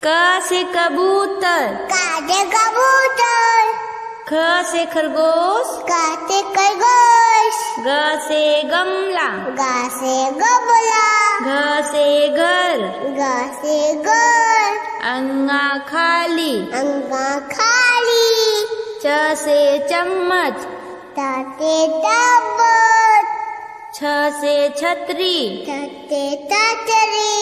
क से कबूतर, का से कबूतर। ख से खरगोश, का से खरगोश। ग से गमला, गा से गमला। घ से घर, गा से घर। अंगा खाली, अंगा खाली। च से चम्मच, ता से चम्मच। छ से छतरी, ता से छतरी।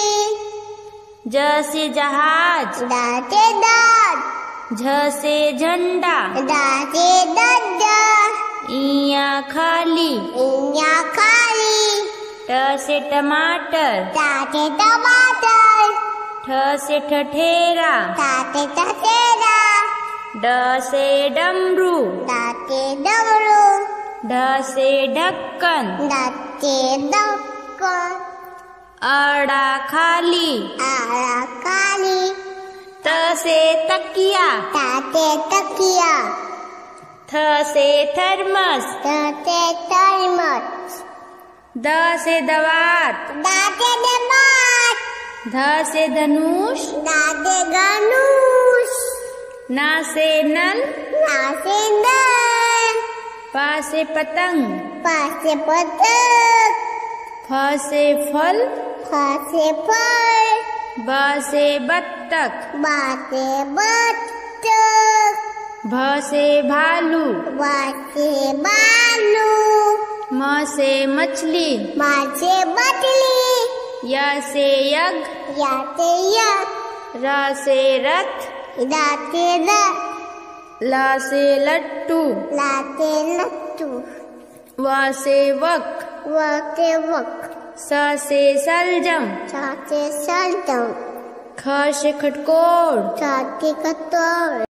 ज से जहाज, दा से दाद। झ से झंडा, दा से डंडा। इया खाली, इया खाली। ट से टमाटर, ता से टमाटर। ठ से ठठेरा, ता से टटेरा। ड से डमरू, दा से डमरू। ढ से ढक्कन, दा से ढक्कन। अड़ा खाली, आड़ा खाली। त से तकिया, ता से तकिया। थ से थर्मस, ता से थर्मस। द से दवात, दा से दबात। ध से धनुष, दा से धनुष। न से नल, ना से नल। प से पतंग, पा से पतंग। फ से फल, फा से फल। ब से बत्तख, बा से बत्तख। भ से भालू, बा से भालू। म से मछली, मा से मछली। य से यज्ञ, या से यज्ञ। र से रथ, दा से रथ। ल से लट्टू, ला से लट्टू। व से वक, व से वक। स से सलजम, सा से सलजम। ख से खटकोर, सा से कटोर।